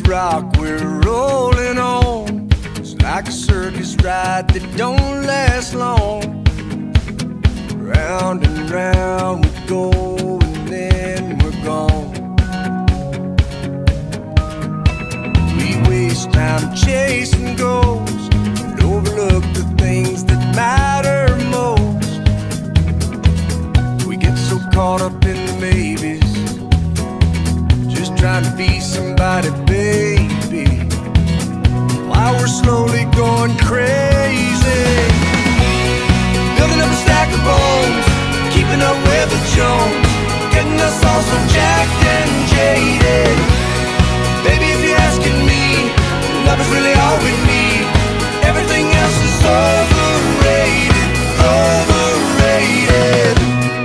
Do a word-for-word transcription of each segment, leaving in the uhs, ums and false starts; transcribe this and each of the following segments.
rock we're rolling on. It's like a circus ride that don't last long. Round and round we go, and then we're gone. We waste time chasing goals and overlook the things that matter most. We get so caught up in the maybes, just trying to be somebody, baby, while we're slowly going crazy. Building up a stack of bones, keeping up with the Jones, getting us all so jacked and jaded. Baby, if you're asking me, love is really all we need. Everything else is overrated, overrated.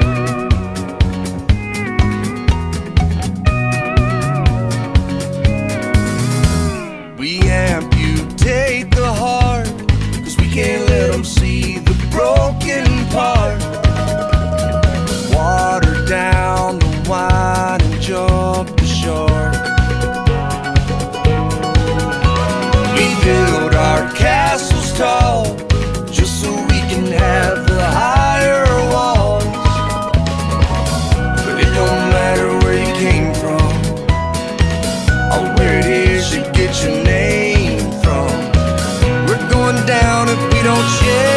We amputate the heart, cause we can't let them see the broken part. Water down the wine and jump the shark. We build our castles tall, just so we can have the higher walls. But it don't matter where you came from, or where it is you get your name from. We're going down if we don't share.